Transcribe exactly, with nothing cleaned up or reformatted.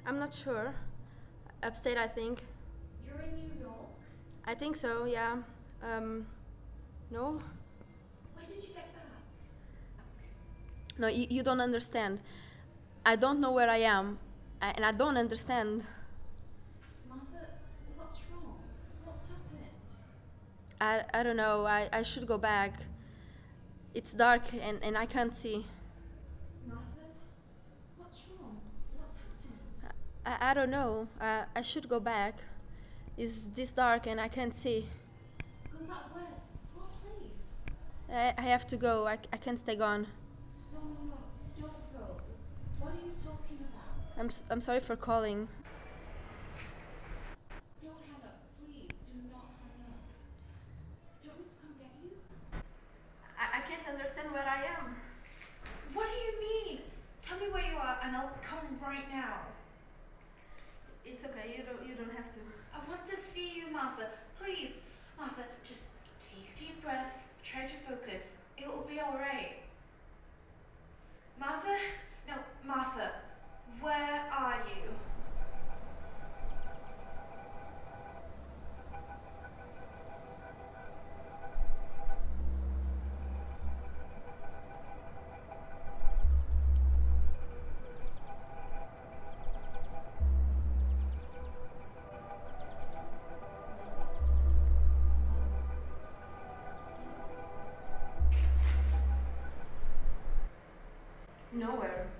I'm not sure. Upstate, I think. You're in New York? I think so, yeah. Um, no? When did you get back? No, you, you don't understand. I don't know where I am, I, and I don't understand. Martha, what's wrong? What's happened? I, I don't know, I, I should go back. It's dark and, and I can't see. Martha, what's wrong? What's happened? I, I don't know, I, I should go back. It's this dark and I can't see. Go back where? What place? I, I have to go, I, I can't stay gone. No, no, no, don't go. What are you talking about? I'm, s- I'm sorry for calling. Don't hang up, please. Do not hang up. Do you want me to come get you? I, I can't understand where I am. What do you mean? Tell me where you are and I'll come right now. It's okay, you don't, you don't have to. I want to see you, Martha. Please. Martha, just take a deep breath. Try to focus. It will be alright. Martha? No, Martha. Where are you? Nowhere.